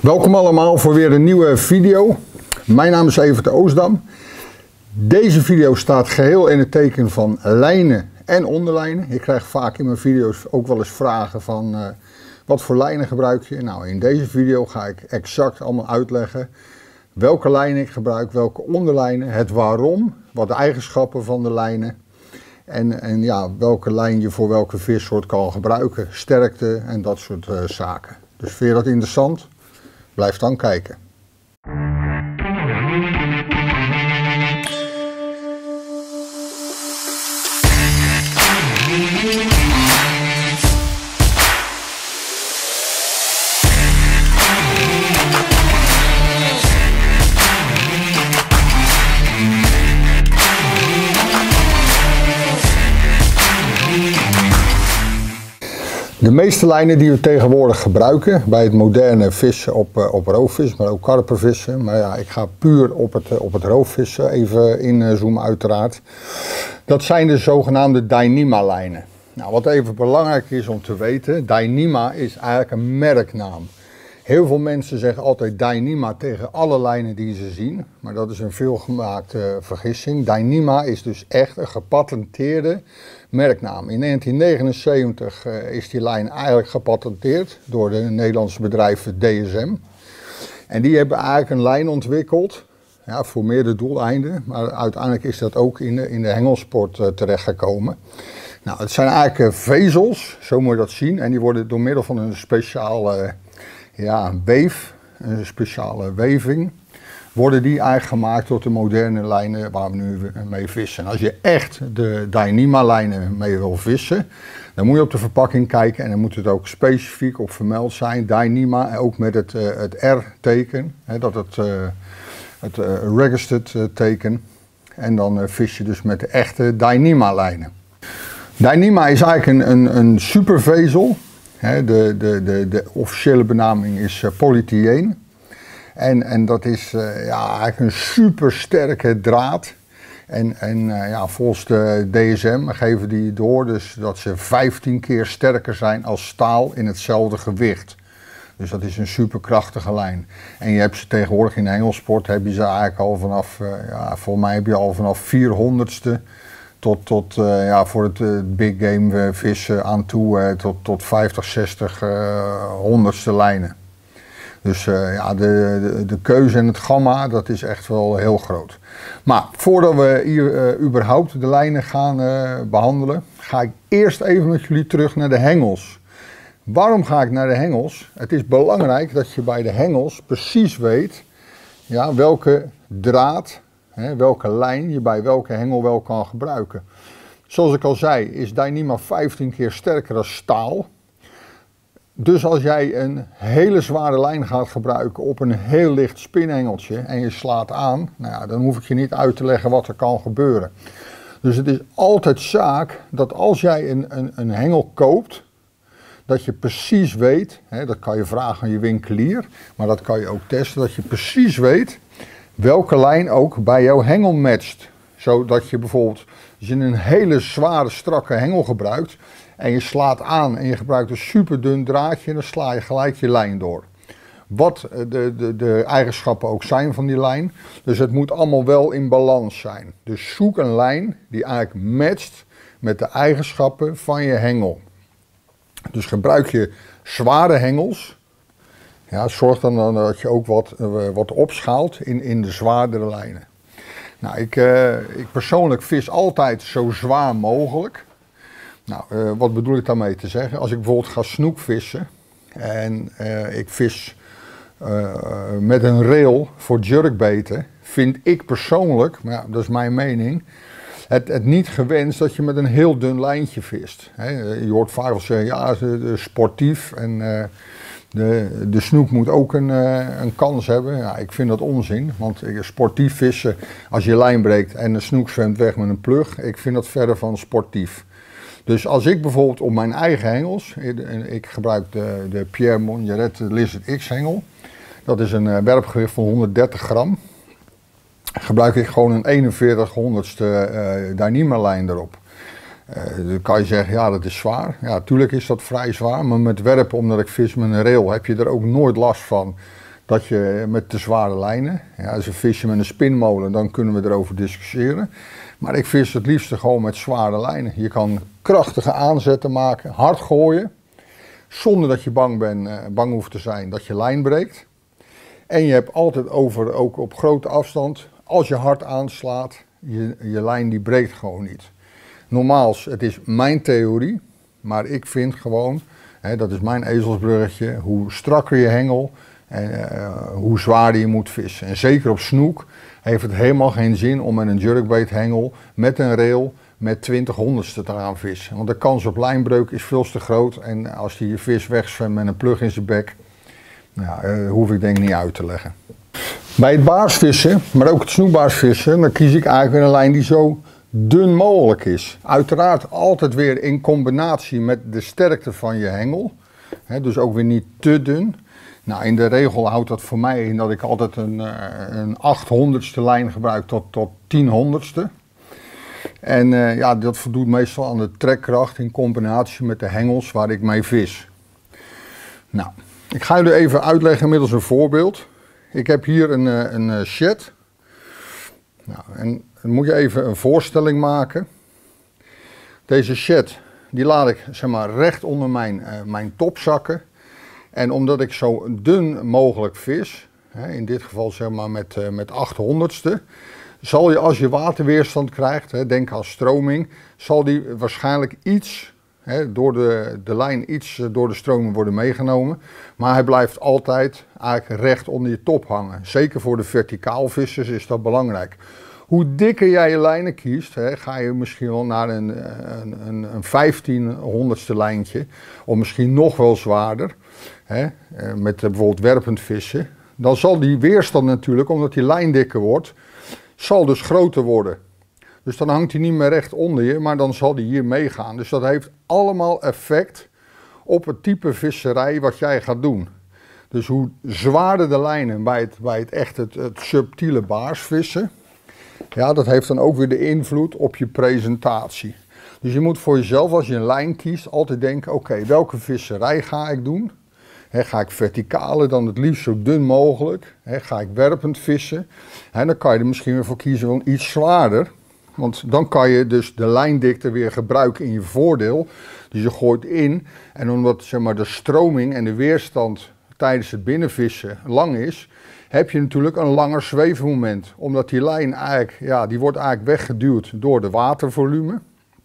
Welkom allemaal voor weer een nieuwe video. Mijn naam is Evert Oostdam. Deze video staat geheel in het teken van lijnen en onderlijnen. Ik krijg vaak in mijn video's ook wel eens vragen van wat voor lijnen gebruik je. Nou, in deze video ga ik exact allemaal uitleggen welke lijnen ik gebruik, welke onderlijnen, het waarom, wat de eigenschappen van de lijnen. En ja, welke lijn je voor welke vissoort kan gebruiken, sterkte en dat soort zaken. Dus vind je dat interessant? Blijf dan kijken. De meeste lijnen die we tegenwoordig gebruiken bij het moderne vissen op roofvis, maar ook karpervissen. Maar ja, ik ga puur op het roofvissen even inzoomen uiteraard. Dat zijn de zogenaamde Dyneema lijnen. Nou, wat even belangrijk is om te weten, Dyneema is eigenlijk een merknaam. Heel veel mensen zeggen altijd Dyneema tegen alle lijnen die ze zien, maar dat is een veelgemaakte vergissing. Dyneema is dus echt een gepatenteerde merknaam. In 1979 is die lijn eigenlijk gepatenteerd door de Nederlandse bedrijf DSM. En die hebben eigenlijk een lijn ontwikkeld, ja, voor meerdere doeleinden, maar uiteindelijk is dat ook in de hengelsport terechtgekomen. Nou, het zijn eigenlijk vezels, zo moet je dat zien, en die worden door middel van een speciale een speciale weving, worden die eigenlijk gemaakt tot de moderne lijnen waar we nu mee vissen. En als je echt de Dyneema lijnen mee wil vissen, dan moet je op de verpakking kijken en dan moet het ook specifiek op vermeld zijn. Dyneema, en ook met het R-teken, dat het registered teken. En dan vis je dus met de echte Dyneema lijnen. Dyneema is eigenlijk een supervezel. De officiële benaming is polyethylene. En dat is eigenlijk een super sterke draad. En volgens de DSM geven die door dus dat ze 15 keer sterker zijn als staal in hetzelfde gewicht. Dus dat is een superkrachtige lijn. En je hebt ze tegenwoordig in de hengelsport, heb je ze eigenlijk al vanaf, volgens mij heb je al vanaf 400ste tot voor het big game vissen aan toe tot 50, 60, 100ste lijnen. Dus de keuze en het gamma, dat is echt wel heel groot. Maar voordat we hier überhaupt de lijnen gaan behandelen, ga ik eerst even met jullie terug naar de hengels. Waarom ga ik naar de hengels? Het is belangrijk dat je bij de hengels precies weet welke draad, welke lijn je bij welke hengel wel kan gebruiken. Zoals ik al zei, is Dyneema 15 keer sterker dan staal. Dus als jij een hele zware lijn gaat gebruiken op een heel licht spinhengeltje en je slaat aan, dan hoef ik je niet uit te leggen wat er kan gebeuren. Dus het is altijd zaak dat als jij een hengel koopt, dat je precies weet, dat kan je vragen aan je winkelier, maar dat kan je ook testen, dat je precies weet welke lijn ook bij jouw hengel matcht. Zodat je bijvoorbeeld, als je een hele zware strakke hengel gebruikt en je slaat aan en je gebruikt een super dun draadje, dan sla je gelijk je lijn door. Wat de eigenschappen ook zijn van die lijn. Dus het moet allemaal wel in balans zijn. Dus zoek een lijn die eigenlijk matcht met de eigenschappen van je hengel. Dus gebruik je zware hengels. Ja, zorg dan dat je ook wat opschaalt in de zwaardere lijnen. Nou, ik persoonlijk vis altijd zo zwaar mogelijk. Nou, wat bedoel ik daarmee te zeggen? Als ik bijvoorbeeld ga snoekvissen en ik vis met een rail voor jerkbeten, vind ik persoonlijk, maar dat is mijn mening, het niet gewenst dat je met een heel dun lijntje vist. Je hoort vaak wel zeggen, sportief en de snoek moet ook een kans hebben. Ja, ik vind dat onzin, want sportief vissen, als je lijn breekt en de snoek zwemt weg met een plug, ik vind dat verder van sportief. Dus als ik bijvoorbeeld op mijn eigen hengels, ik gebruik de Pierre Monjaret Lizard X hengel, dat is een werpgewicht van 130 gram, gebruik ik gewoon een 4100ste Dyneema lijn erop. Dan kan je zeggen, ja, dat is zwaar. Ja, tuurlijk is dat vrij zwaar, maar met werpen, omdat ik vis met een rail, heb je er ook nooit last van dat je met te zware lijnen, ja, als je visje met een spinmolen, dan kunnen we erover discussiëren. Maar ik vis het liefst gewoon met zware lijnen. Je kan krachtige aanzetten maken, hard gooien, zonder dat je bang hoeft te zijn dat je lijn breekt. En je hebt altijd ook op grote afstand, als je hard aanslaat, je lijn die breekt gewoon niet. Normaal, het is mijn theorie, maar ik vind gewoon, dat is mijn ezelsbruggetje, hoe strakker je hengel en hoe zwaarder je moet vissen. En zeker op snoek heeft het helemaal geen zin om met een jerkbait hengel met een rail met 20 honderdste te gaan vissen. Want de kans op lijnbreuk is veel te groot en als die vis wegzwemt met een plug in zijn bek, nou, hoef ik denk ik niet uit te leggen. Bij het baarsvissen, maar ook het snoekbaarsvissen, dan kies ik eigenlijk weer een lijn die zo dun mogelijk is. Uiteraard altijd weer in combinatie met de sterkte van je hengel. Dus ook weer niet te dun. Nou, in de regel houdt dat voor mij in dat ik altijd een 800ste lijn gebruik tot 1000ste. En ja, dat voldoet meestal aan de trekkracht in combinatie met de hengels waar ik mee vis. Nou, ik ga jullie even uitleggen middels een voorbeeld. Ik heb hier een shed. Nou, en dan moet je even een voorstelling maken. Deze shed, die laat ik zeg maar recht onder mijn top zakken. En omdat ik zo dun mogelijk vis, in dit geval zeg maar met 800ste, zal je als je waterweerstand krijgt, denk aan stroming, zal die waarschijnlijk iets, door de lijn iets door de stroming worden meegenomen. Maar hij blijft altijd eigenlijk recht onder je top hangen. Zeker voor de verticaal vissers is dat belangrijk. Hoe dikker jij je lijnen kiest, ga je misschien wel naar een 1500ste lijntje, of misschien nog wel zwaarder, met bijvoorbeeld werpend vissen. Dan zal die weerstand natuurlijk, omdat die lijn dikker wordt, zal dus groter worden. Dus dan hangt hij niet meer recht onder je, maar dan zal die hier meegaan. Dus dat heeft allemaal effect op het type visserij wat jij gaat doen. Dus hoe zwaarder de lijnen bij het subtiele baarsvissen, ja, dat heeft dan ook weer de invloed op je presentatie. Dus je moet voor jezelf, als je een lijn kiest, altijd denken, oké, welke visserij ga ik doen? Ga ik verticale, dan het liefst zo dun mogelijk. Ga ik werpend vissen? Dan kan je er misschien weer voor kiezen van iets zwaarder. Want dan kan je dus de lijndikte weer gebruiken in je voordeel. Dus je gooit in en omdat zeg maar, de stroming en de weerstand tijdens het binnenvissen lang is, heb je natuurlijk een langer zweefmoment. Omdat die lijn eigenlijk, ja, die wordt eigenlijk weggeduwd door de watervolume.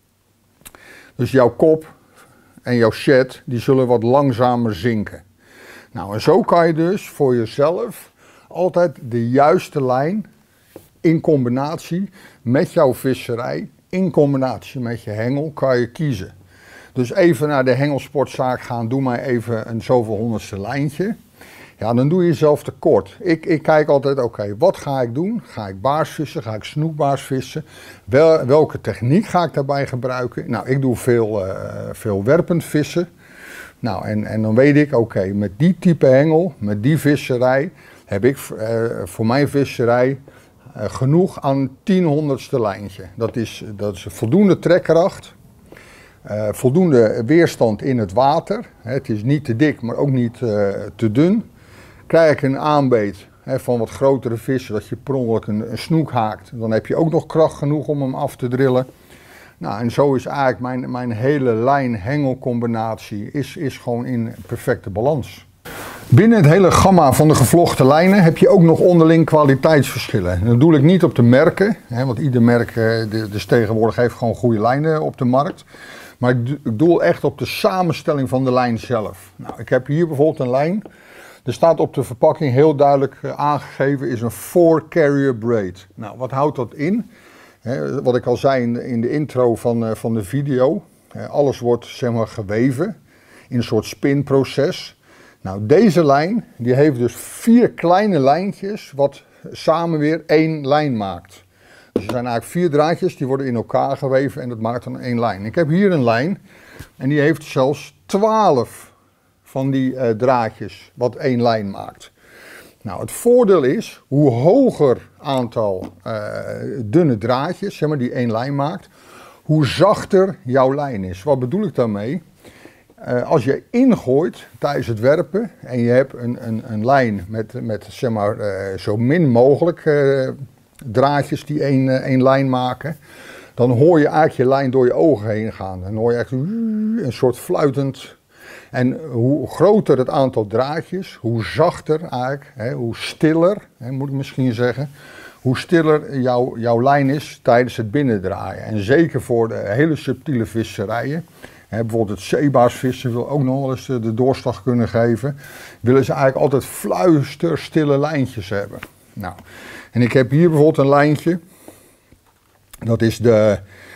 Dus jouw kop en jouw shed, die zullen wat langzamer zinken. Nou, en zo kan je dus voor jezelf altijd de juiste lijn in combinatie met jouw visserij, in combinatie met je hengel, kan je kiezen. Dus even naar de hengelsportzaak gaan, doe mij even een zoveel honderdste lijntje. Ja, dan doe je jezelf tekort. Ik kijk altijd, oké, wat ga ik doen? Ga ik baarsvissen? Ga ik snoekbaarsvissen? Welke techniek ga ik daarbij gebruiken? Nou, ik doe veel werpend vissen. Nou, en dan weet ik, oké, met die type hengel, met die visserij, heb ik voor mijn visserij genoeg aan 1000ste lijntje. Dat is voldoende trekkracht, voldoende weerstand in het water. Het is niet te dik, maar ook niet te dun. Krijg ik een aanbeet van wat grotere vissen, dat je per ongeluk een snoek haakt, dan heb je ook nog kracht genoeg om hem af te drillen. Nou, en zo is eigenlijk mijn hele lijn-hengelcombinatie is gewoon in perfecte balans. Binnen het hele gamma van de gevlochten lijnen heb je ook nog onderling kwaliteitsverschillen. En dat doe ik niet op de merken, want ieder merk dus tegenwoordig heeft gewoon goede lijnen op de markt. Maar ik doe echt op de samenstelling van de lijn zelf. Nou, ik heb hier bijvoorbeeld een lijn. Er staat op de verpakking heel duidelijk aangegeven, is een 4-carrier braid. Nou, wat houdt dat in? Wat ik al zei in de intro van de video. Alles wordt zeg maar geweven in een soort spinproces. Nou, deze lijn die heeft dus 4 kleine lijntjes wat samen weer 1 lijn maakt. Dus er zijn eigenlijk 4 draadjes die worden in elkaar geweven en dat maakt dan 1 lijn. Ik heb hier een lijn en die heeft zelfs 12 van die draadjes wat 1 lijn maakt. Nou, het voordeel is, hoe hoger aantal dunne draadjes, zeg maar, die 1 lijn maakt, hoe zachter jouw lijn is. Wat bedoel ik daarmee? als je ingooit tijdens het werpen en je hebt een lijn met zeg maar, zo min mogelijk draadjes die één lijn maken, dan hoor je eigenlijk je lijn door je ogen heen gaan. Dan hoor je echt een soort fluitend. En hoe groter het aantal draadjes, hoe zachter eigenlijk, hoe stiller, moet ik misschien zeggen, hoe stiller jouw lijn is tijdens het binnendraaien. En zeker voor de hele subtiele visserijen, bijvoorbeeld het zeebaarsvissen wil ook nog wel eens de doorslag kunnen geven, willen ze eigenlijk altijd fluisterstille lijntjes hebben. Nou, en ik heb hier bijvoorbeeld een lijntje, dat is de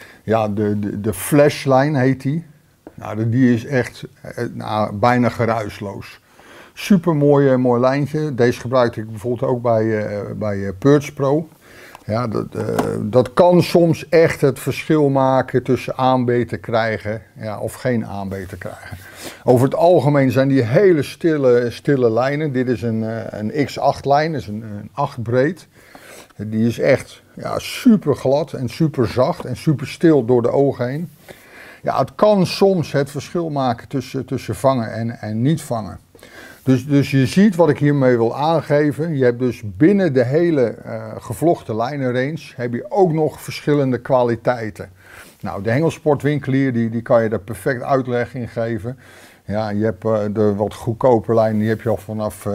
Flashlijn heet die. Nou, die is echt bijna geruisloos. Super mooi lijntje. Deze gebruikte ik bijvoorbeeld ook bij Perch Pro. Ja, dat kan soms echt het verschil maken tussen aanbeten krijgen of geen aanbeten krijgen. Over het algemeen zijn die hele stille lijnen. Dit is een X8 lijn, dat is een 8 breed. Die is echt super glad en super zacht en super stil door de ogen heen. Ja, het kan soms het verschil maken tussen vangen en niet vangen. Dus je ziet wat ik hiermee wil aangeven. Je hebt dus binnen de hele gevlochten lijnenrange heb je ook nog verschillende kwaliteiten. Nou, de hengelsportwinkelier die kan je daar perfect uitleg in geven. Ja, je hebt de wat goedkope lijn, die heb je al vanaf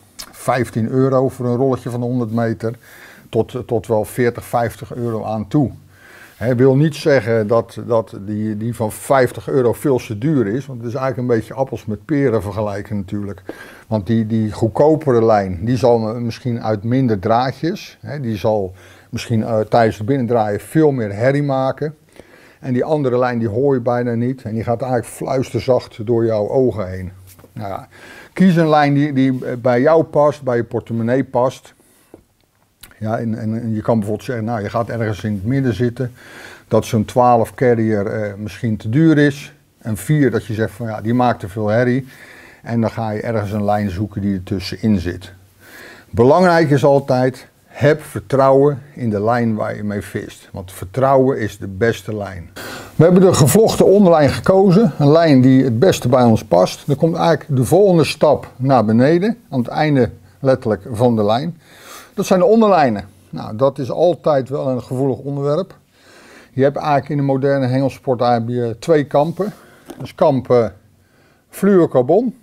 €15 voor een rolletje van 100 meter tot wel 40, 50 euro aan toe. Wil niet zeggen dat die van €50 veel te duur is, want het is eigenlijk een beetje appels met peren vergelijken natuurlijk. Want die goedkopere lijn, die zal misschien uit minder draadjes, die zal misschien tijdens het binnendraaien veel meer herrie maken. En die andere lijn die hoor je bijna niet en die gaat eigenlijk fluisterzacht door jouw ogen heen. Nou ja, kies een lijn die bij jou past, bij je portemonnee past. Ja, en je kan bijvoorbeeld zeggen, nou je gaat ergens in het midden zitten, dat zo'n 12 carrier misschien te duur is. En 4 dat je zegt van ja, die maakt te veel herrie. En dan ga je ergens een lijn zoeken die er tussenin zit. Belangrijk is altijd, heb vertrouwen in de lijn waar je mee vist. Want vertrouwen is de beste lijn. We hebben de gevlochten onderlijn gekozen, een lijn die het beste bij ons past. Dan komt eigenlijk de volgende stap naar beneden, aan het einde letterlijk van de lijn. Dat zijn de onderlijnen. Nou, dat is altijd wel een gevoelig onderwerp. Je hebt eigenlijk in de moderne hengelsport heb je 2 kampen. Dus kamp fluorocarbon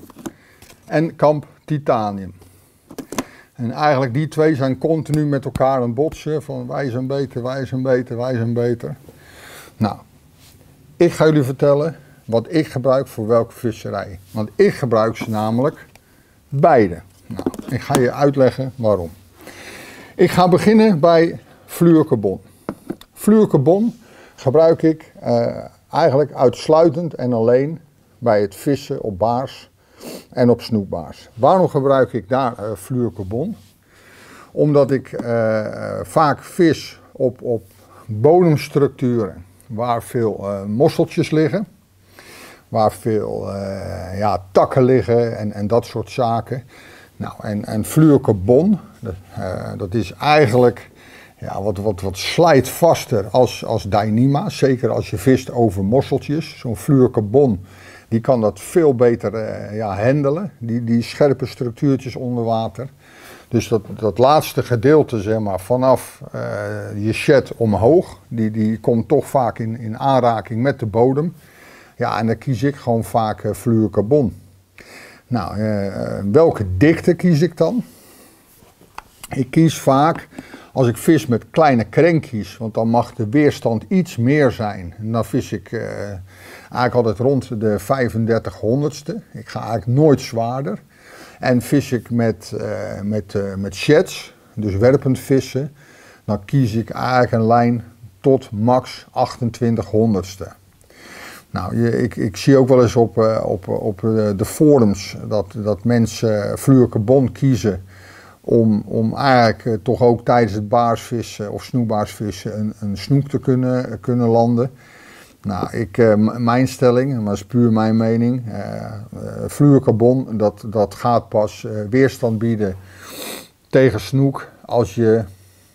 en kamp titanium. En eigenlijk die 2 zijn continu met elkaar aan het botsen van wij zijn beter, wij zijn beter, wij zijn beter. Nou, ik ga jullie vertellen wat ik gebruik voor welke visserij. Want ik gebruik ze namelijk beide. Nou, ik ga je uitleggen waarom. Ik ga beginnen bij fluorocarbon. Fluorocarbon gebruik ik eigenlijk uitsluitend en alleen bij het vissen op baars en op snoekbaars. Waarom gebruik ik daar fluorocarbon? Omdat ik vaak vis op bodemstructuren waar veel mosseltjes liggen, waar veel takken liggen en dat soort zaken. Nou, en fluorocarbon, dat is eigenlijk wat slijtvaster als Dyneema. Zeker als je vist over mosseltjes. Zo'n fluorocarbon, die kan dat veel beter handelen. Die scherpe structuurtjes onder water. Dus dat laatste gedeelte, zeg maar, vanaf je shed omhoog, die komt toch vaak in aanraking met de bodem. Ja, en dan kies ik gewoon vaak fluorocarbon. Nou, welke dikte kies ik dan? Ik kies vaak, als ik vis met kleine krenkjes, want dan mag de weerstand iets meer zijn. En dan vis ik eigenlijk altijd rond de 3500ste. Ik ga eigenlijk nooit zwaarder. En vis ik met sheds, dus werpend vissen, dan kies ik eigenlijk een lijn tot max 2800ste. Nou, ik zie ook wel eens op de forums dat mensen fluorocarbon kiezen om eigenlijk toch ook tijdens het baarsvissen of snoekbaarsvissen een snoek te kunnen landen. Nou, mijn stelling, maar dat is puur mijn mening, fluorocarbon dat gaat pas weerstand bieden tegen snoek als je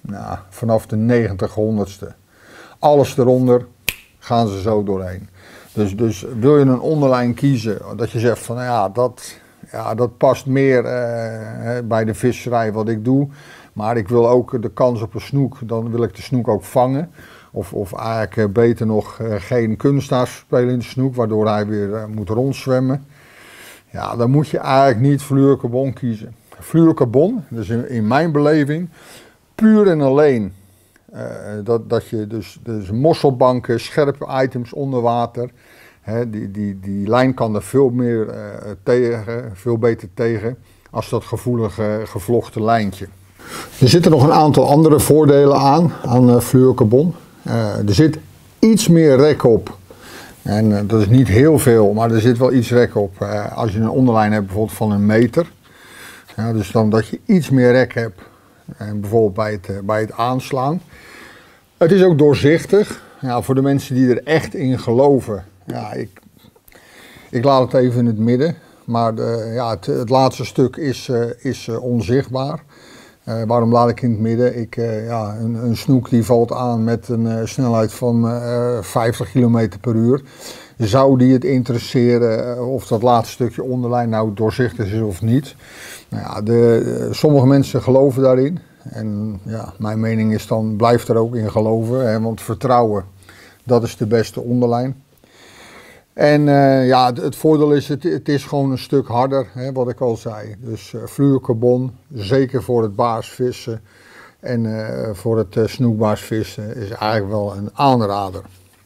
vanaf de 90 honderdste. Alles eronder gaan ze zo doorheen. Dus wil je een onderlijn kiezen, dat je zegt van dat past meer bij de visserij wat ik doe. Maar ik wil ook de kans op een snoek, dan wil ik de snoek ook vangen. Of eigenlijk beter nog geen kunsthaas spelen in de snoek, waardoor hij weer moet rondzwemmen. Ja, dan moet je eigenlijk niet fluorocarbon kiezen. Fluorocarbon, dus in mijn beleving, puur en alleen dat je dus mosselbanken, scherpe items onder water, die lijn kan er veel meer veel beter tegen als dat gevoelige gevlochten lijntje. Er zitten nog een aantal andere voordelen aan fluorocarbon. Er zit iets meer rek op. En dat is niet heel veel, maar er zit wel iets rek op. Als je een onderlijn hebt bijvoorbeeld van 1 meter. Ja, dus dan dat je iets meer rek hebt. En bijvoorbeeld bij het aanslaan. Het is ook doorzichtig. Ja, voor de mensen die er echt in geloven. Ja, ik laat het even in het midden. Maar het laatste stuk is onzichtbaar. Waarom laat ik in het midden? Een snoek die valt aan met een snelheid van 50 km per uur. Zou die het interesseren of dat laatste stukje onderlijn nou doorzichtig is of niet? Nou ja, sommige mensen geloven daarin. En ja, mijn mening is dan, blijf er ook in geloven. Hè, want vertrouwen, dat is de beste onderlijn. En het voordeel is, het is gewoon een stuk harder, hè, wat ik al zei. Dus fluorocarbon, zeker voor het baarsvissen en voor het snoekbaarsvissen, is eigenlijk wel een aanrader.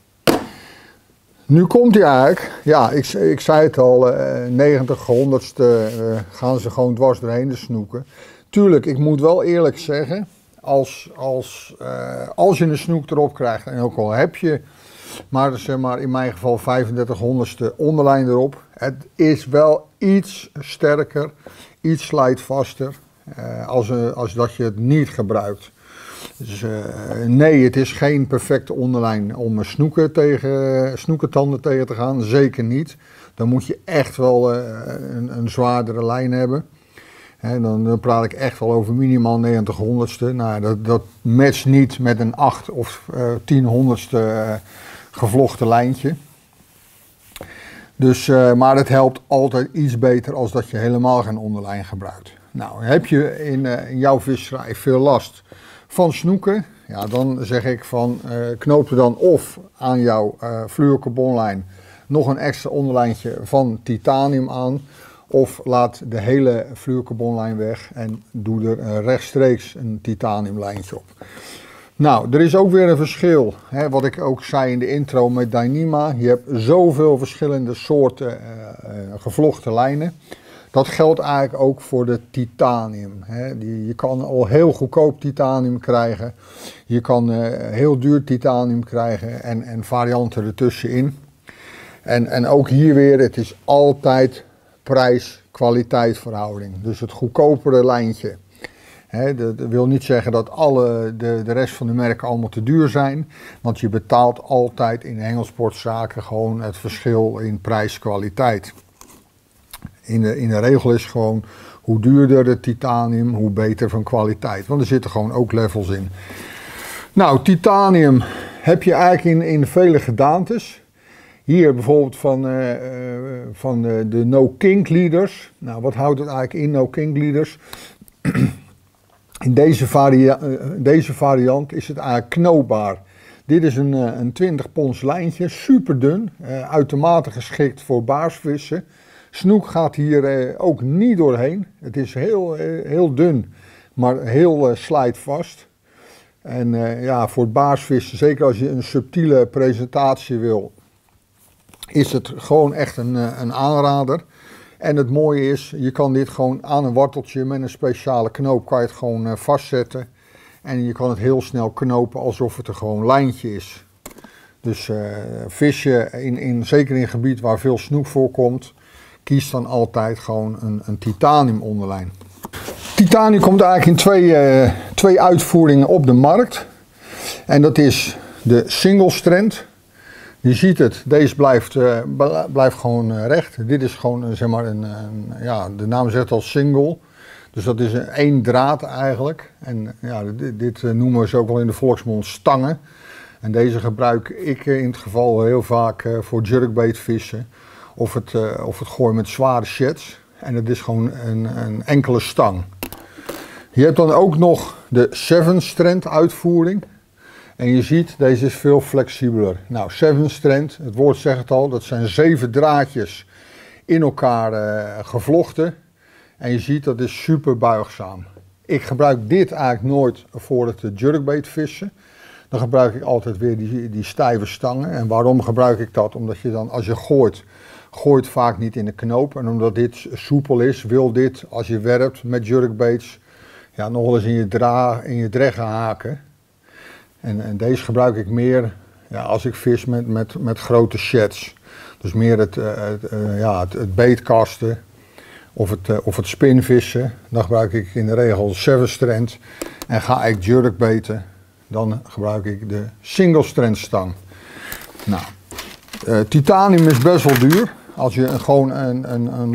Nu komt hij eigenlijk, ja, ik zei het al, 90 honderdste gaan ze gewoon dwars doorheen de snoeken. Tuurlijk, ik moet wel eerlijk zeggen, als je een snoek erop krijgt, en ook al heb je maar zeg maar in mijn geval 35 honderdste onderlijn erop. Het is wel iets sterker, iets slijtvaster als dat je het niet gebruikt. Dus nee, het is geen perfecte onderlijn om snoekentanden tegen te gaan. Zeker niet. Dan moet je echt wel een zwaardere lijn hebben. En dan praat ik echt wel over minimaal 90 honderdste. Nou, dat matcht niet met een 8 of 10 honderdste gevlochten lijntje. Dus, maar het helpt altijd iets beter als dat je helemaal geen onderlijn gebruikt. Nou, heb je in jouw visserij veel last van snoeken? Ja, dan zeg ik van knoop er dan of aan jouw fluorocarbonlijn nog een extra onderlijntje van titanium aan. Of laat de hele fluorocarbonlijn weg en doe er rechtstreeks een titaniumlijntje op. Nou, er is ook weer een verschil, hè, wat ik ook zei in de intro met Dyneema. Je hebt zoveel verschillende soorten gevlochten lijnen. Dat geldt eigenlijk ook voor de titanium. Hè. Je kan al heel goedkoop titanium krijgen. Je kan heel duur titanium krijgen en varianten ertussenin. En ook hier weer, het is altijd prijs-kwaliteit verhouding. Dus het goedkopere lijntje. Dat wil niet zeggen dat de rest van de merken allemaal te duur zijn. Want je betaalt altijd in hengelsportzaken gewoon het verschil in prijs-kwaliteit. In de regel is gewoon hoe duurder de titanium, hoe beter van kwaliteit. Want er zitten gewoon ook levels in. Nou, titanium heb je eigenlijk in vele gedaantes. Hier bijvoorbeeld van de No Kink Leaders. Nou, wat houdt het eigenlijk in, No Kink Leaders? In deze variant is het eigenlijk knoopbaar. Dit is een 20 pons lijntje, super dun, uitermate geschikt voor baarsvissen. Snoek gaat hier ook niet doorheen. Het is heel dun, maar heel slijtvast. En voor het baarsvissen, zeker als je een subtiele presentatie wil, is het gewoon echt een aanrader. En het mooie is, je kan dit gewoon aan een worteltje met een speciale knoop kan je het gewoon vastzetten. En je kan het heel snel knopen alsof het een gewoon lijntje is. Dus vis je zeker in een gebied waar veel snoek voorkomt, kies dan altijd gewoon een titanium onderlijn. Titanium komt eigenlijk in twee uitvoeringen op de markt. En dat is de single strand. Je ziet het, deze blijft gewoon recht. Dit is gewoon zeg maar de naam zegt al single. Dus dat is één draad eigenlijk. En ja, dit noemen we ook wel in de volksmond stangen. En deze gebruik ik in het geval heel vaak voor jerkbait vissen. Of het gooien met zware sheds. En het is gewoon een enkele stang. Je hebt dan ook nog de 7-strand uitvoering. En je ziet, deze is veel flexibeler. Nou, 7-strand, het woord zegt het al, dat zijn 7 draadjes in elkaar gevlochten. En je ziet, dat is super buigzaam. Ik gebruik dit eigenlijk nooit voor het jerkbait vissen. Dan gebruik ik altijd weer die stijve stangen. En waarom gebruik ik dat? Omdat je dan, als je gooit vaak niet in de knoop. En omdat dit soepel is, wil dit, als je werpt met jerkbaits, ja, nog wel eens in je dreggen haken. En deze gebruik ik meer als ik vis met grote sheds. Dus meer het beetkasten of het spinvissen. Dan gebruik ik in de regel 7-strand. En ga ik jerkbaiten, dan gebruik ik de single-strand stang. Nou, titanium is best wel duur. Als je gewoon een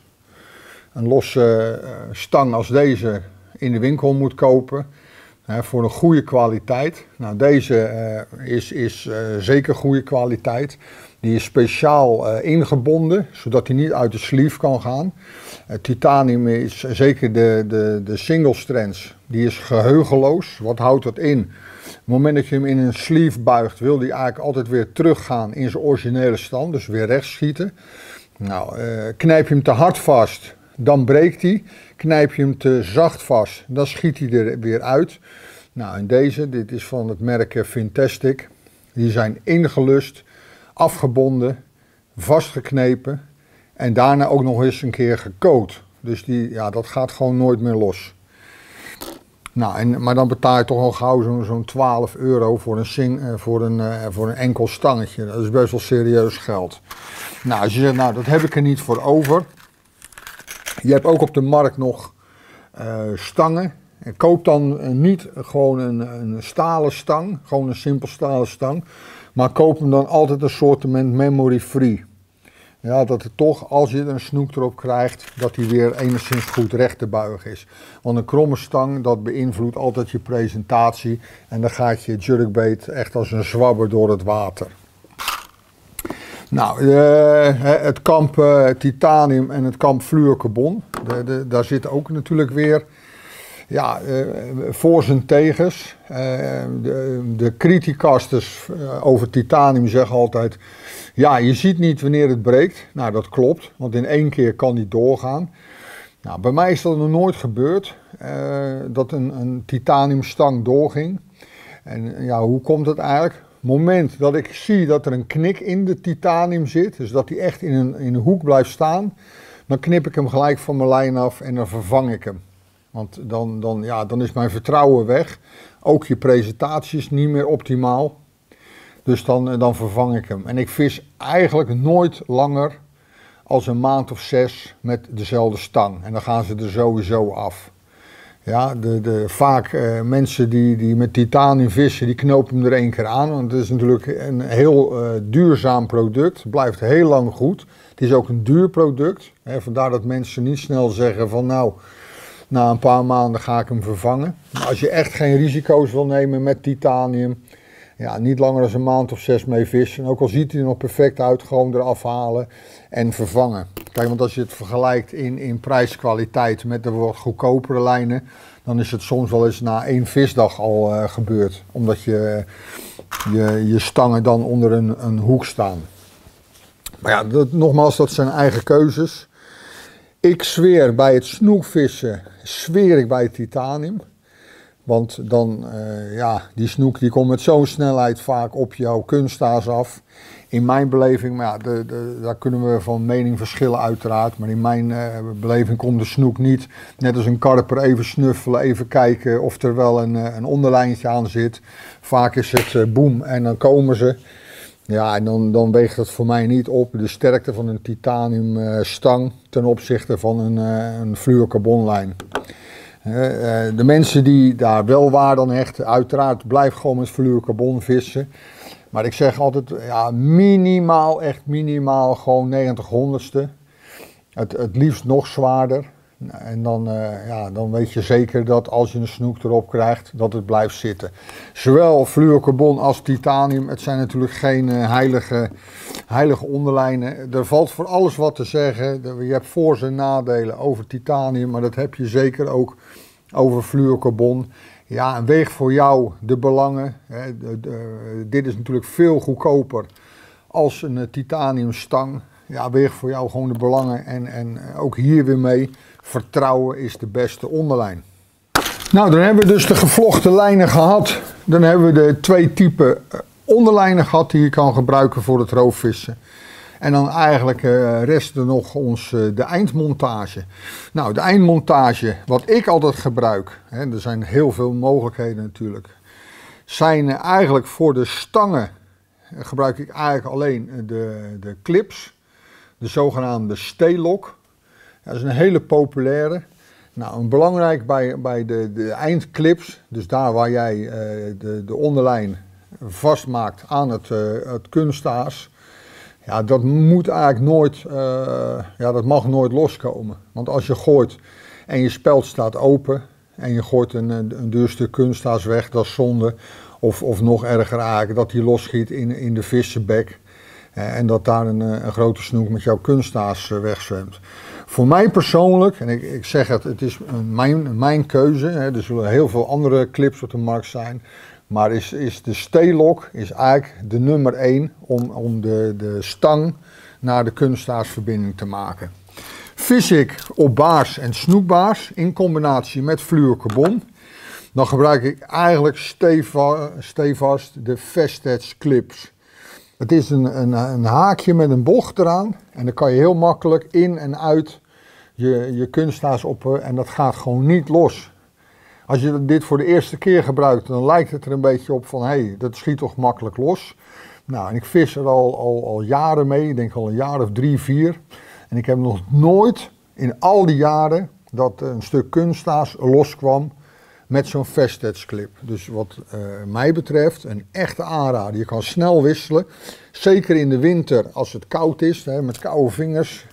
losse stang als deze in de winkel moet kopen, voor een goede kwaliteit. Nou, deze is zeker goede kwaliteit. Die is speciaal ingebonden, zodat hij niet uit de sleeve kan gaan. Titanium is zeker de single strands, die is geheugenloos. Wat houdt dat in? Op het moment dat je hem in een sleeve buigt, wil hij eigenlijk altijd weer teruggaan in zijn originele stand, dus weer rechts schieten. Nou, knijp je hem te hard vast, dan breekt hij. Knijp je hem te zacht vast, dan schiet hij er weer uit. Nou, en dit is van het merk Fintastic. Die zijn ingelust, afgebonden, vastgeknepen en daarna ook nog eens een keer gecoat. Dus dat gaat gewoon nooit meer los. Nou, maar dan betaal je toch al gauw zo'n 12 euro voor een enkel stangetje. Dat is best wel serieus geld. Nou, als je zegt, nou, dat heb ik er niet voor over. Je hebt ook op de markt nog stangen. En koop dan niet gewoon een stalen stang, gewoon een simpel stalen stang. Maar koop hem dan altijd een soortement memory free. Ja, dat het toch, als je een snoek erop krijgt, dat die weer enigszins goed recht te buigen is. Want een kromme stang, dat beïnvloedt altijd je presentatie. En dan gaat je jerkbait echt als een zwabber door het water. Nou, het kamp titanium en het kamp fluorocarbon, daar zit ook natuurlijk weer voor's en tegens. De criticasters over titanium zeggen altijd, ja, je ziet niet wanneer het breekt. Nou, dat klopt, want in 1 keer kan die doorgaan. Nou, bij mij is dat nog nooit gebeurd, dat een titaniumstang doorging. En ja, hoe komt het eigenlijk? Op het moment dat ik zie dat er een knik in de titanium zit, dus dat hij echt in een hoek blijft staan, dan knip ik hem gelijk van mijn lijn af en dan vervang ik hem. Want dan is mijn vertrouwen weg. Ook je presentatie is niet meer optimaal. Dus dan vervang ik hem. En ik vis eigenlijk nooit langer als een maand of 6 met dezelfde stang. En dan gaan ze er sowieso af. Ja, vaak mensen die met titanium vissen, die knopen hem er 1 keer aan. Want het is natuurlijk een heel duurzaam product. Het blijft heel lang goed. Het is ook een duur product. Vandaar dat mensen niet snel zeggen van nou, na een paar maanden ga ik hem vervangen. Maar als je echt geen risico's wil nemen met titanium, ja, niet langer dan een maand of 6 mee vissen. En ook al ziet hij er nog perfect uit, gewoon eraf halen en vervangen. Kijk, want als je het vergelijkt in prijskwaliteit met de wat goedkopere lijnen, dan is het soms wel eens na 1 visdag al gebeurd. Omdat je stangen dan onder een hoek staan. Maar ja, nogmaals, dat zijn eigen keuzes. Ik zweer bij het snoekvissen, zweer ik bij het titanium. Want dan, die snoek die komt met zo'n snelheid vaak op jouw kunststaas af. In mijn beleving, maar ja, daar kunnen we van mening verschillen uiteraard. Maar in mijn beleving komt de snoek niet, net als een karper, even snuffelen, even kijken of er wel een onderlijntje aan zit. Vaak is het boem en dan komen ze. Ja, en dan weegt dat voor mij niet op de sterkte van een titanium stang ten opzichte van een fluorocarbonlijn. De mensen die daar wel waarde aan hechten, uiteraard blijf gewoon met fluorocarbon vissen. Maar ik zeg altijd, ja, minimaal, echt minimaal, gewoon 90 honderdste. Het liefst nog zwaarder. En dan, ja, dan weet je zeker dat als je een snoek erop krijgt, dat het blijft zitten. Zowel fluorocarbon als titanium, het zijn natuurlijk geen heilige onderlijnen. Er valt voor alles wat te zeggen. Je hebt voor- en nadelen over titanium, maar dat heb je zeker ook over fluorocarbon. Ja, en weeg voor jou de belangen. Dit is natuurlijk veel goedkoper als een titaniumstang. Ja, weeg voor jou gewoon de belangen en ook hier weer mee. Vertrouwen is de beste onderlijn. Nou, dan hebben we dus de gevlochten lijnen gehad. Dan hebben we de 2 typen onderlijnen gehad die je kan gebruiken voor het roofvissen. En dan eigenlijk rest er nog ons de eindmontage. Nou, de eindmontage, wat ik altijd gebruik, hè, er zijn heel veel mogelijkheden natuurlijk, zijn eigenlijk voor de stangen gebruik ik eigenlijk alleen de clips, de zogenaamde stay-lock. Dat is een hele populaire. Nou, belangrijk bij de eindclips, dus daar waar jij de onderlijn vastmaakt aan het kunstaas. Ja, dat moet eigenlijk nooit, ja, dat mag nooit loskomen. Want als je gooit en je speld staat open en je gooit een duur stuk kunstaas weg, dat is zonde. Of nog erger eigenlijk, dat die losschiet in de vissenbek. En dat daar een grote snoek met jouw kunstaas wegzwemt. Voor mij persoonlijk, en ik zeg het is mijn keuze. Hè, er zullen heel veel andere clips op de markt zijn. Maar is de stay-lock is eigenlijk de nummer 1 om de stang naar de kunstaasverbinding te maken. Vis ik op baars en snoekbaars in combinatie met fluorocarbon, dan gebruik ik eigenlijk stevast de Fast-Edge clips. Het is een haakje met een bocht eraan en dan kan je heel makkelijk in en uit je kunstaas op en dat gaat gewoon niet los. Als je dit voor de eerste keer gebruikt, dan lijkt het er een beetje op van, hé, dat schiet toch makkelijk los. Nou, en ik vis er al jaren mee, ik denk al een jaar of 3, 4. En ik heb nog nooit in al die jaren dat een stuk kunstaas loskwam met zo'n Fast-Edge clip. Dus wat mij betreft een echte aanrader. Je kan snel wisselen, zeker in de winter als het koud is, hè, met koude vingers.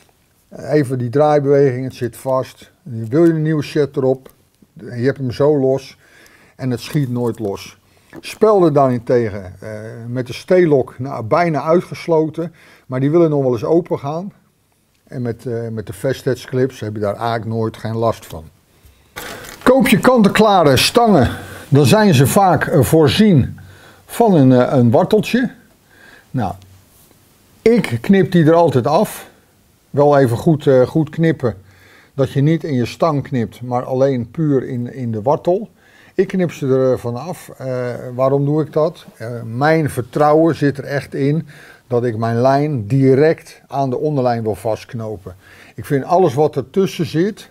Even die draaibeweging, het zit vast. Wil je een nieuwe set erop? Je hebt hem zo los en het schiet nooit los. Spelden daarentegen met de stay-lock bijna uitgesloten, maar die willen nog wel eens open gaan. En met de Fast-Edge clips heb je daar eigenlijk nooit geen last van. Koop je kant-en-klare stangen, dan zijn ze vaak voorzien van een worteltje. Nou, ik knip die er altijd af. Wel even goed knippen. Dat je niet in je stang knipt, maar alleen puur in de wortel. Ik knip ze er vanaf. Waarom doe ik dat? Mijn vertrouwen zit er echt in dat ik mijn lijn direct aan de onderlijn wil vastknopen. Ik vind alles wat ertussen zit,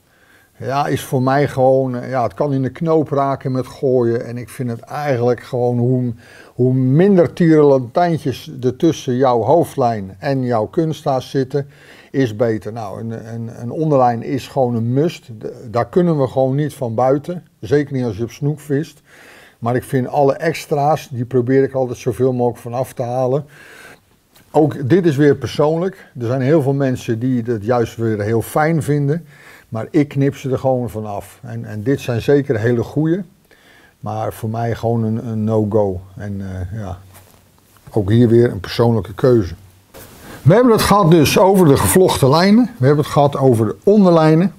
ja, is voor mij gewoon, ja, het kan in de knoop raken met gooien. En ik vind het eigenlijk gewoon hoe minder tierenlantijntjes er tussen jouw hoofdlijn en jouw kunstaas zitten, is beter. Nou, een onderlijn is gewoon een must. Daar kunnen we gewoon niet van buiten. Zeker niet als je op snoek vist. Maar ik vind alle extra's, die probeer ik altijd zoveel mogelijk van af te halen. Ook dit is weer persoonlijk. Er zijn heel veel mensen die het juist weer heel fijn vinden. Maar ik knip ze er gewoon van af. En dit zijn zeker hele goeie. Maar voor mij gewoon een no-go. En ja, ook hier weer een persoonlijke keuze. We hebben het gehad dus over de gevlochten lijnen. We hebben het gehad over de onderlijnen.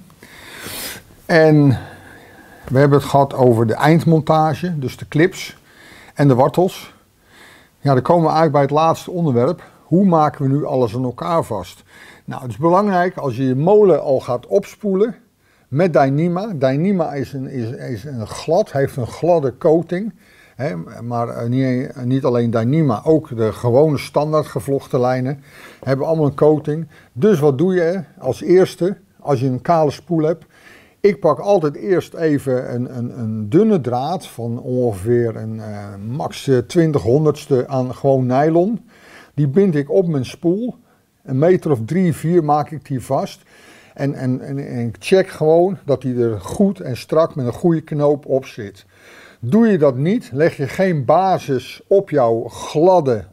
En we hebben het gehad over de eindmontage. Dus de clips en de wortels. Ja, dan komen we eigenlijk bij het laatste onderwerp. Hoe maken we nu alles aan elkaar vast? Nou, het is belangrijk als je je molen al gaat opspoelen met Dyneema. Dyneema is een glad, heeft een gladde coating. Hè, maar niet alleen Dyneema, ook de gewone standaard gevlochten lijnen hebben allemaal een coating. Dus wat doe je als eerste als je een kale spoel hebt? Ik pak altijd eerst even een dunne draad van ongeveer een max 20/100ste aan gewoon nylon. Die bind ik op mijn spoel. Een meter of 3, 4 maak ik die vast. En ik check gewoon dat die er goed en strak met een goede knoop op zit. Doe je dat niet, leg je geen basis op jouw gladde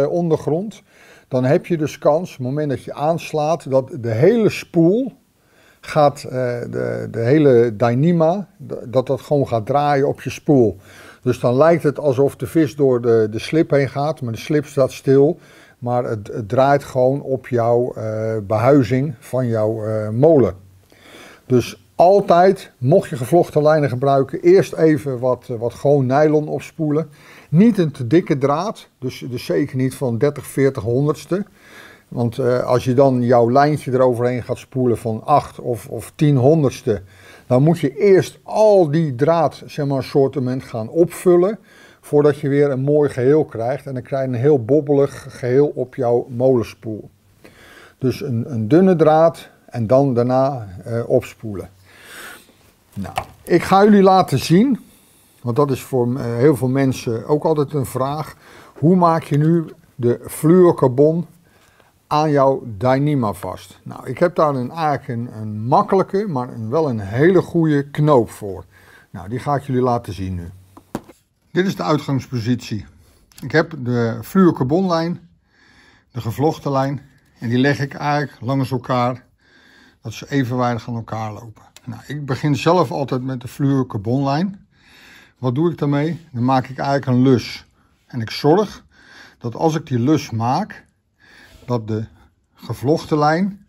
ondergrond, dan heb je dus kans, op het moment dat je aanslaat, dat de hele spoel gaat de hele Dyneema, dat gewoon gaat draaien op je spoel. Dus dan lijkt het alsof de vis door de slip heen gaat, maar de slip staat stil. Maar het draait gewoon op jouw behuizing van jouw molen. Dus altijd, mocht je gevlochten lijnen gebruiken, eerst even wat gewoon nylon opspoelen. Niet een te dikke draad, dus zeker niet van 30, 40 honderdste. Want als je dan jouw lijntje eroverheen gaat spoelen van 8 of 10 honderdste, dan moet je eerst al die draad, zeg maar, assortiment gaan opvullen, voordat je weer een mooi geheel krijgt. En dan krijg je een heel bobbelig geheel op jouw molenspoel. Dus een dunne draad en dan daarna opspoelen. Nou, ik ga jullie laten zien, want dat is voor heel veel mensen ook altijd een vraag. Hoe maak je nu de fluorocarbon aan jouw Dyneema vast? Nou, ik heb daar eigenlijk een makkelijke, maar wel een hele goede knoop voor. Nou, die ga ik jullie laten zien nu. Dit is de uitgangspositie. Ik heb de fluorocarbonlijn, de gevlochten lijn, en die leg ik eigenlijk langs elkaar, dat ze evenwijdig aan elkaar lopen. Nou, ik begin zelf altijd met de fluorocarbonlijn. Wat doe ik daarmee? Dan maak ik eigenlijk een lus. En ik zorg dat als ik die lus maak, dat de gevlochten lijn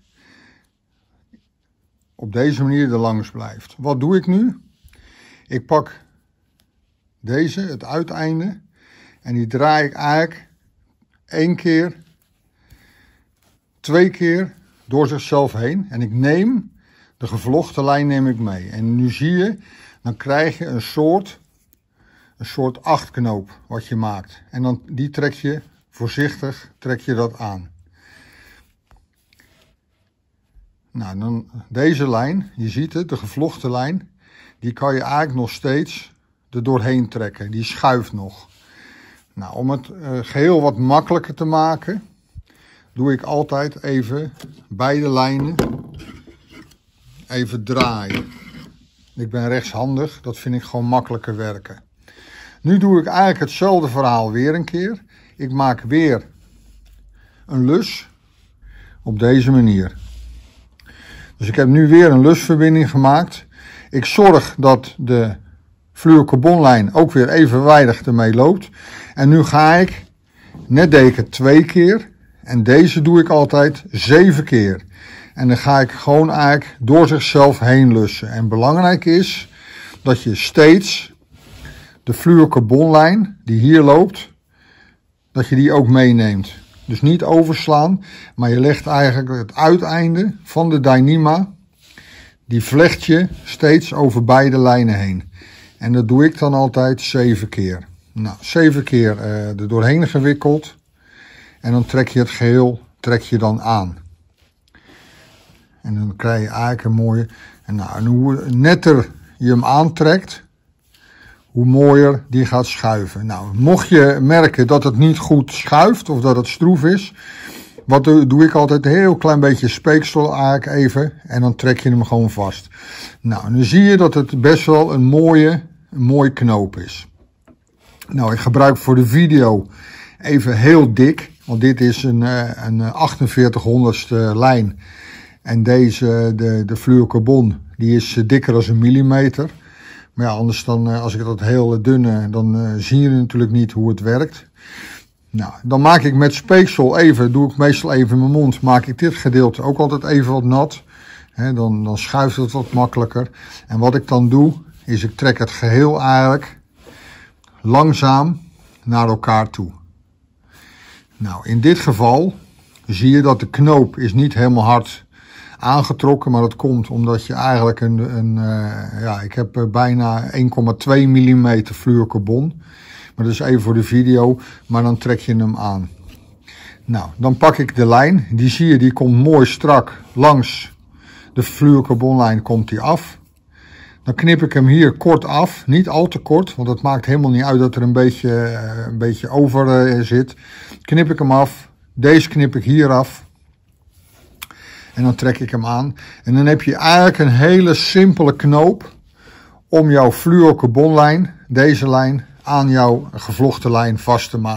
op deze manier er langs blijft. Wat doe ik nu? Ik pak deze, het uiteinde, en die draai ik eigenlijk 1 keer, 2 keer door zichzelf heen. En ik neem de gevlochten lijn mee. En nu zie je, dan krijg je een soort achtknoop wat je maakt. En dan die trek je voorzichtig, trek je dat aan. Nou, dan deze lijn, je ziet het, de gevlochten lijn, die kan je eigenlijk nog steeds er doorheen trekken. Die schuift nog. Nou, om het geheel wat makkelijker te maken, doe ik altijd even beide lijnen even draaien. Ik ben rechtshandig, dat vind ik gewoon makkelijker werken. Nu doe ik eigenlijk hetzelfde verhaal weer een keer. Ik maak weer een lus op deze manier. Dus ik heb nu weer een lusverbinding gemaakt. Ik zorg dat de fluorocarbonlijn ook weer evenwijdig ermee loopt. En nu ga ik, net deed ik het 2 keer. En deze doe ik altijd 7 keer. En dan ga ik gewoon eigenlijk door zichzelf heen lussen. En belangrijk is dat je steeds de fluorocarbonlijn die hier loopt, dat je die ook meeneemt. Dus niet overslaan, maar je legt eigenlijk het uiteinde van de Dyneema, die vlecht je steeds over beide lijnen heen. En dat doe ik dan altijd 7 keer. Nou, 7 keer er doorheen gewikkeld. En dan trek je het geheel dan aan. En dan krijg je eigenlijk een mooie. En hoe netter je hem aantrekt, hoe mooier die gaat schuiven. Nou, mocht je merken dat het niet goed schuift of dat het stroef is, wat doe ik altijd? Een heel klein beetje speeksel eigenlijk even en dan trek je hem gewoon vast. Nou, nu zie je dat het best wel een mooie knoop is. Nou, ik gebruik voor de video even heel dik, want dit is een 4800ste lijn. En deze, de fluorocarbon, die is dikker dan 1 millimeter. Maar ja, anders dan, als ik dat heel dunne, dan zie je natuurlijk niet hoe het werkt. Nou, dan maak ik met speeksel even, doe ik meestal even in mijn mond, maak ik dit gedeelte ook altijd even wat nat. Dan schuift het wat makkelijker. En wat ik dan doe, is ik trek het geheel eigenlijk langzaam naar elkaar toe. Nou, in dit geval zie je dat de knoop is niet helemaal hard aangetrokken, maar dat komt omdat je eigenlijk ik heb bijna 1,2 mm fluorocarbon. Maar dat is even voor de video, maar dan trek je hem aan. Nou, dan pak ik de lijn, die zie je, die komt mooi strak langs de fluorocarbonlijn komt die af. Dan knip ik hem hier kort af, niet al te kort, want het maakt helemaal niet uit dat er een beetje over zit. Knip ik hem af, deze knip ik hier af. En dan trek ik hem aan. En dan heb je eigenlijk een hele simpele knoop om jouw fluorocarbonlijn, deze lijn, aan jouw gevlochten lijn vast te maken. Dan zijn we aangekomen bij het einde van de video.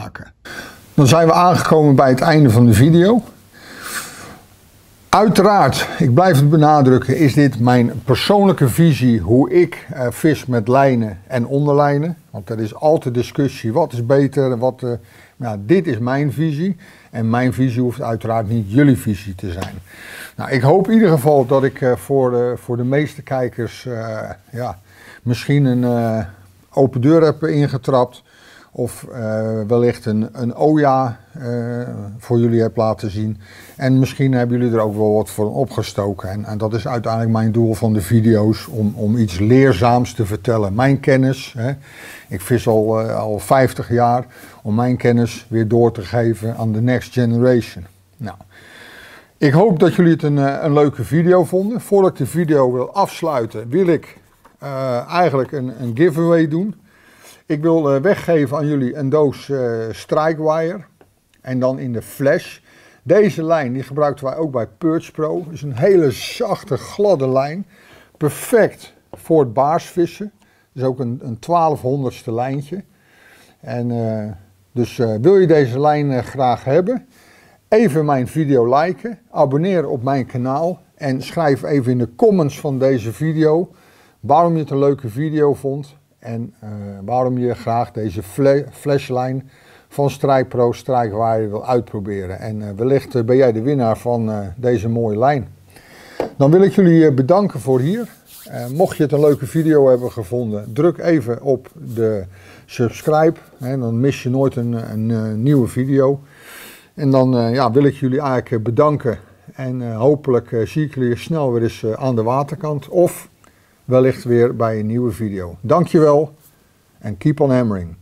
Uiteraard, ik blijf het benadrukken, is dit mijn persoonlijke visie hoe ik vis met lijnen en onderlijnen. Want er is altijd discussie, wat is beter, dit is mijn visie. En mijn visie hoeft uiteraard niet jullie visie te zijn. Nou, ik hoop in ieder geval dat ik voor de meeste kijkers misschien een open deur heb ingetrapt. Of wellicht een OJA voor jullie heb laten zien. En misschien hebben jullie er ook wel wat voor opgestoken. En dat is uiteindelijk mijn doel van de video's. Om iets leerzaams te vertellen. Mijn kennis, ik vis al 50 jaar. Om mijn kennis weer door te geven aan de next generation. Nou, ik hoop dat jullie het een leuke video vonden. Voordat ik de video wil afsluiten, wil ik eigenlijk een giveaway doen. Ik wil weggeven aan jullie een doos strikewire en dan in de flash. Deze lijn die gebruikten wij ook bij Perch Pro. Het is een hele zachte, gladde lijn. Perfect voor het baarsvissen. Het is ook een 1200ste lijntje. En dus wil je deze lijn graag hebben? Even mijn video liken, abonneer op mijn kanaal en schrijf even in de comments van deze video waarom je het een leuke video vond. En waarom je graag deze flashline van Strike Pro Strikewire wil uitproberen. En wellicht ben jij de winnaar van deze mooie lijn. Dan wil ik jullie bedanken voor hier. Mocht je het een leuke video hebben gevonden, druk even op de subscribe. Dan mis je nooit een nieuwe video. En dan wil ik jullie eigenlijk bedanken. En hopelijk zie ik jullie snel weer eens aan de waterkant. Of wellicht weer bij een nieuwe video. Dankjewel en keep on hammering.